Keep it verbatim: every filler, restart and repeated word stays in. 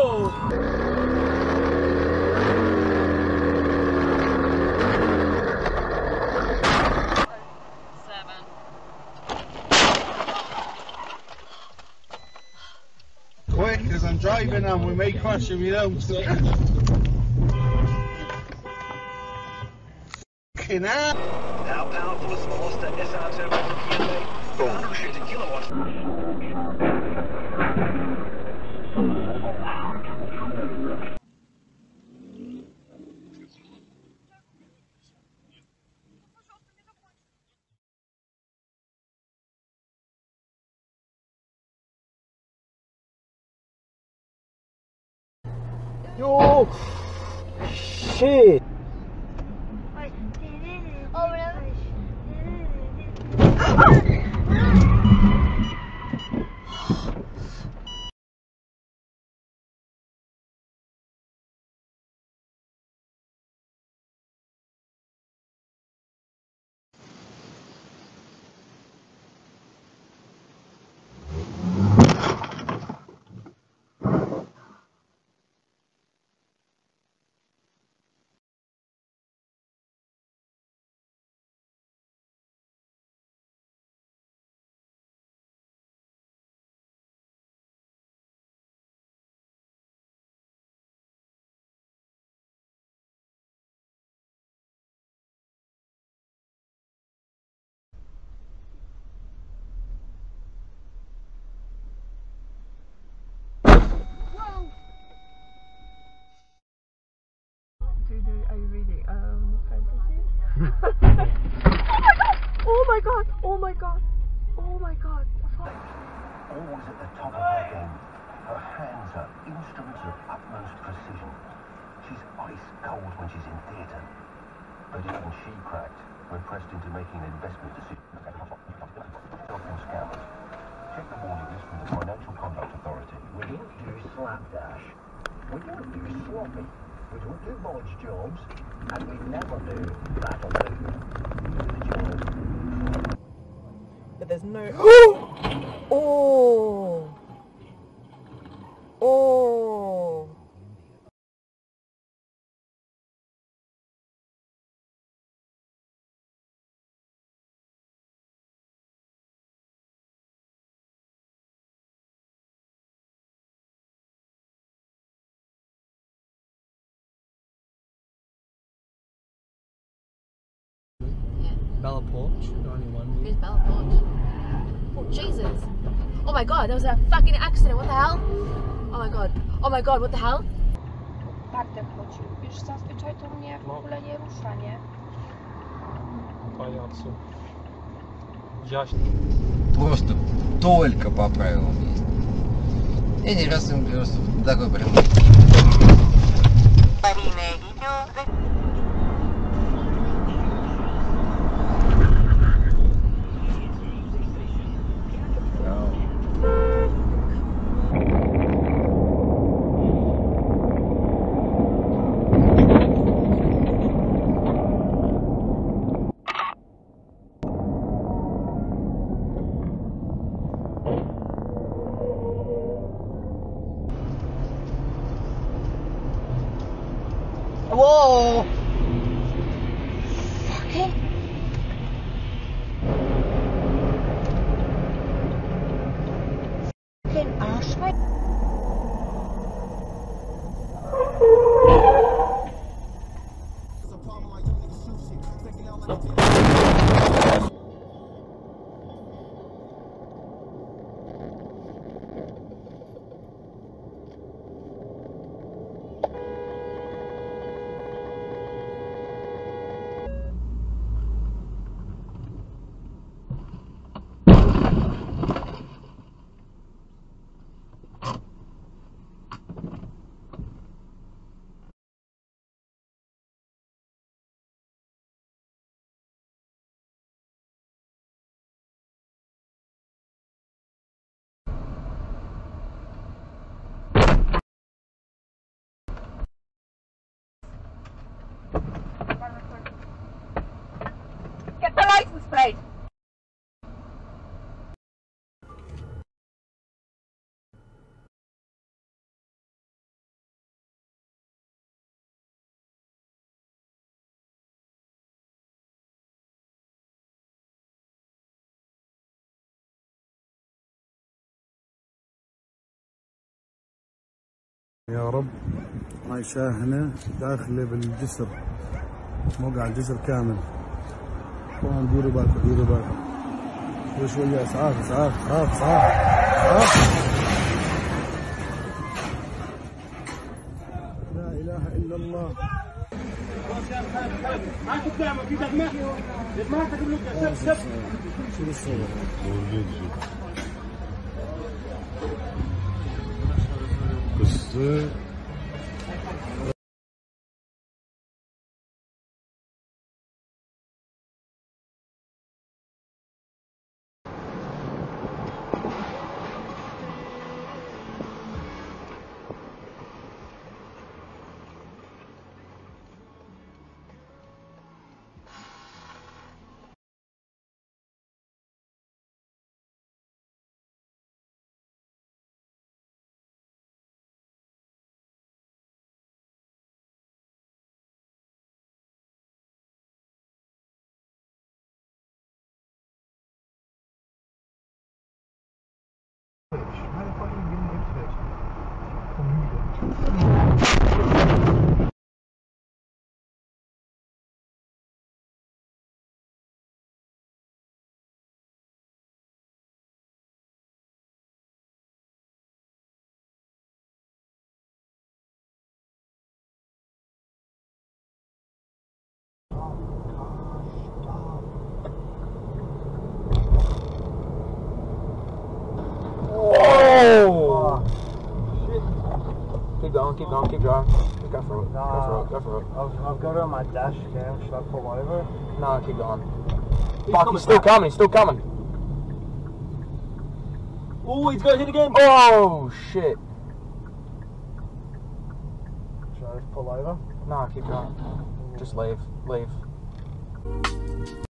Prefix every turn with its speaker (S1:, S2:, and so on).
S1: Quick, because I'm driving and we may crash if you don't. Fucking hell!
S2: How powerful is the Monster S R Turbo P M A? one hundred fifty kilowatts.
S3: Yo! Shit!
S4: Oh, really?
S5: Are you reading um fantasies? Oh my god! Oh my god! Oh my god!
S2: Always at the top of her game. Her hands are instruments of utmost precision. She's ice cold when she's in theatre. But even she cracked when pressed into making an investment decision. Self-and scammers. Check the warning list from the Financial Conduct Authority. We don't do slapdash. We don't do sloppy. We don't do bodge jobs. And we never do that'll do. The job.
S5: But there's no. Oh! Oh!
S3: Bella Porch, ninety-one.
S4: Who's Bella Porch? Oh, Jesus. Oh my god, there was a fucking accident. What the hell? Oh my god. Oh my god, what the hell?
S6: Bartek chodził. Wiesz, zazwyczaj to mnie w ogóle nie rusza, nie?
S3: Pajacu. Ясно.
S7: Просто только по правилам есть. Я не раз им просто такой прям.
S3: Whoa!
S4: Fucking. Fucking arse, mate.
S1: يا رب عايشاه هنا داخله بالجسر، موقع الجسر كامل. طبعا ديروا بالكم ديروا بالكم، شوي شوية اسعاف اسعاف اسعاف اسعاف اسعاف. لا اله الا الله. شوف الصور. قصة
S3: Keep going, keep going, keep going. Just go for it. Go for it, go for it.
S8: I've, I've got it on my dash cam. Should I pull over?
S3: No, keep going. Fuck, he's still coming, he's still coming.
S8: Oh, he's got hit again.
S3: Oh, shit.
S8: Should I just pull over?
S3: No, keep going. Just leave, leave.